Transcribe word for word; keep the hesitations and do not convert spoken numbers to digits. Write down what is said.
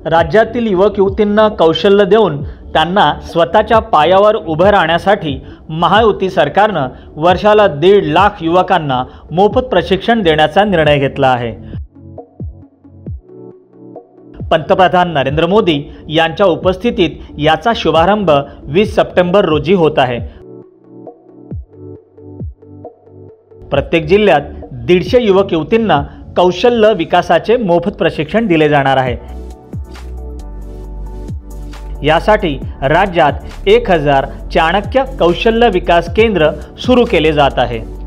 राज्यातील युवक युवतींना कौशल्य देऊन त्यांना स्वतःच्या पायावर उभं राहण्यासाठी महायुती सरकारनं वर्षाला दीड लाख युवकांना मोफत प्रशिक्षण देण्याचा निर्णय घेतला आहे। पंतप्रधान नरेंद्र मोदी यांच्या उपस्थितीत याचा शुभारंभ वीस सप्टेंबर रोजी होत आहे। प्रत्येक जिल्ह्यात दीडशे युवक युवतींना कौशल्य विकासाचे मोफत प्रशिक्षण दिले जाणार आहे। यासाठी राज्यात एक हजार चाणक्य कौशल्य विकास केंद्र सुरू केले जात आहे।